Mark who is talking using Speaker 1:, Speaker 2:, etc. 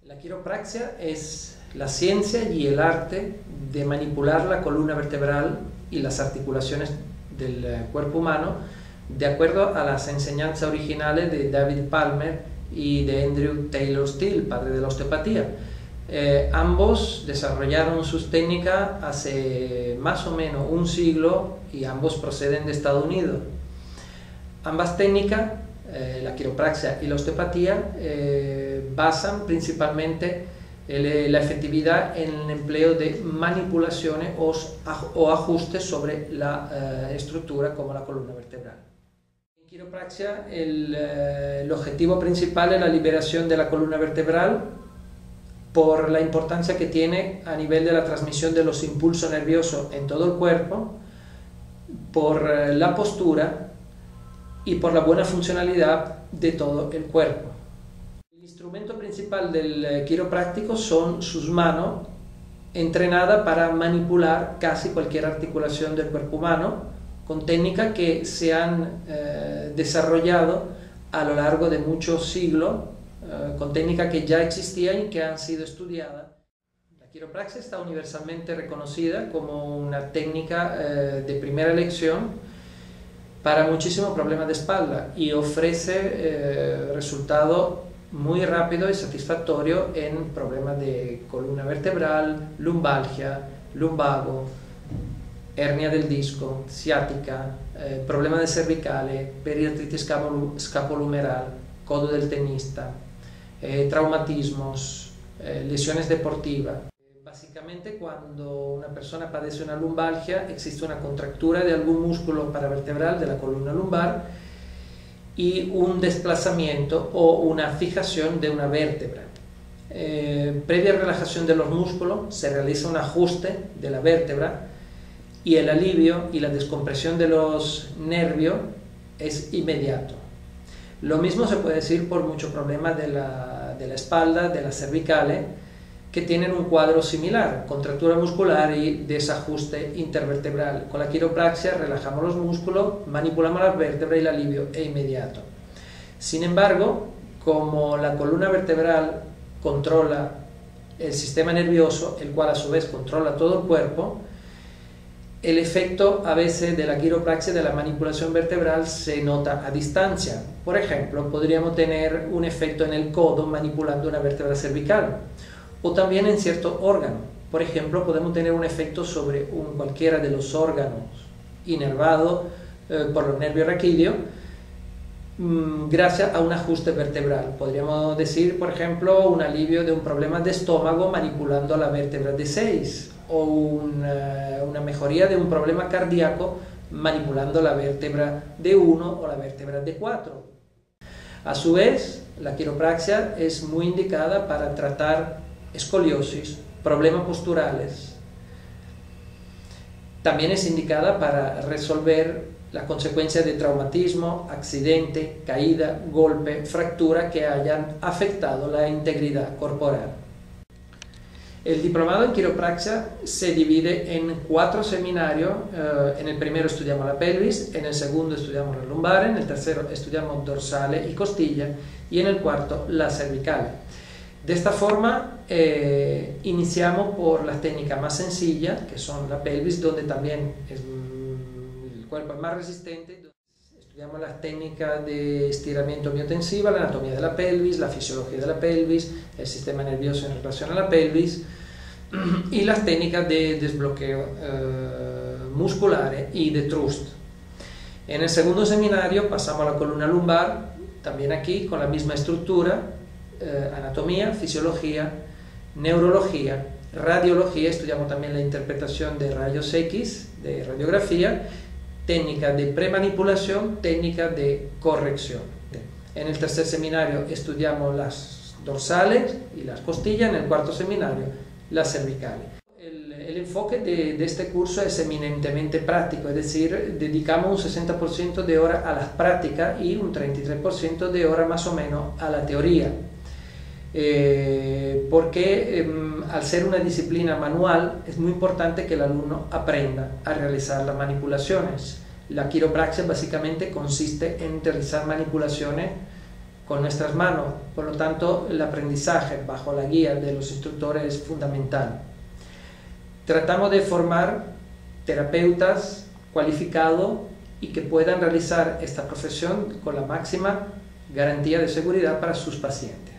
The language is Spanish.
Speaker 1: La quiropraxia es la ciencia y el arte de manipular la columna vertebral y las articulaciones del cuerpo humano de acuerdo a las enseñanzas originales de David Palmer y de Andrew Taylor Still, padre de la osteopatía. Ambos desarrollaron sus técnicas hace más o menos un siglo y ambos proceden de Estados Unidos. Ambas técnicas, la quiropraxia y la osteopatía, basan principalmente la efectividad en el empleo de manipulaciones o ajustes sobre la estructura como la columna vertebral. En quiropraxia el objetivo principal es la liberación de la columna vertebral por la importancia que tiene a nivel de la transmisión de los impulsos nerviosos en todo el cuerpo, por la postura y por la buena funcionalidad de todo el cuerpo. El instrumento principal del quiropráctico son sus manos, entrenadas para manipular casi cualquier articulación del cuerpo humano, con técnicas que se han desarrollado a lo largo de muchos siglos, con técnicas que ya existían y que han sido estudiadas. La quiropraxia está universalmente reconocida como una técnica de primera elección para muchísimos problemas de espalda y ofrece resultados muy rápidos y satisfactorios en problemas de columna vertebral, lumbalgia, lumbago, hernia del disco, ciática, problemas de cervicales, periartritis escapolumeral, codo del tenista, traumatismos, lesiones deportivas. Básicamente, cuando una persona padece una lumbalgia, existe una contractura de algún músculo paravertebral de la columna lumbar y un desplazamiento o una fijación de una vértebra. Previa relajación de los músculos, se realiza un ajuste de la vértebra y el alivio y la descompresión de los nervios es inmediato. Lo mismo se puede decir por muchos problemas de la espalda, de las cervicales, que tienen un cuadro similar, contractura muscular y desajuste intervertebral. Con la quiropraxia relajamos los músculos, manipulamos las vértebras y el alivio es inmediato. Sin embargo, como la columna vertebral controla el sistema nervioso, el cual a su vez controla todo el cuerpo, el efecto a veces de la quiropraxia, de la manipulación vertebral, se nota a distancia. Por ejemplo, podríamos tener un efecto en el codo manipulando una vértebra cervical, o también en ciertos órganos. Por ejemplo, podemos tener un efecto sobre cualquiera de los órganos inervados por los nervios raquídeos gracias a un ajuste vertebral. Podríamos decir, por ejemplo, un alivio de un problema de estómago manipulando la vértebra D6, o una mejoría de un problema cardíaco manipulando la vértebra D1 o la vértebra D4. A su vez, la quiropraxia es muy indicada para tratar escoliosis, problemas posturales. También es indicada para resolver las consecuencias de traumatismo, accidente, caída, golpe, fractura que hayan afectado la integridad corporal. El diplomado en quiropraxia se divide en 4 seminarios. En el primero estudiamos la pelvis, en el segundo estudiamos la lumbar, en el tercero estudiamos dorsales y costillas y en el cuarto la cervical. De esta forma iniciamos por las técnicas más sencillas, que son la pelvis, donde también el cuerpo es más resistente. Estudiamos las técnicas de estiramiento miotensiva, la anatomía de la pelvis, la fisiología de la pelvis, el sistema nervioso en relación a la pelvis y las técnicas de desbloqueo muscular y de thrust. En el segundo seminario pasamos a la columna lumbar, también aquí con la misma estructura, anatomía, fisiología, neurología, radiología, estudiamos también la interpretación de rayos X, de radiografía, técnica de premanipulación, técnica de corrección. En el tercer seminario estudiamos las dorsales y las costillas, en el cuarto seminario las cervicales. El enfoque de este curso es eminentemente práctico, es decir, dedicamos un 60% de hora a las prácticas y un 33% de hora más o menos a la teoría. Porque al ser una disciplina manual es muy importante que el alumno aprenda a realizar las manipulaciones. La quiropraxia básicamente consiste en realizar manipulaciones con nuestras manos, por lo tanto el aprendizaje bajo la guía de los instructores es fundamental. Tratamos de formar terapeutas cualificados y que puedan realizar esta profesión con la máxima garantía de seguridad para sus pacientes.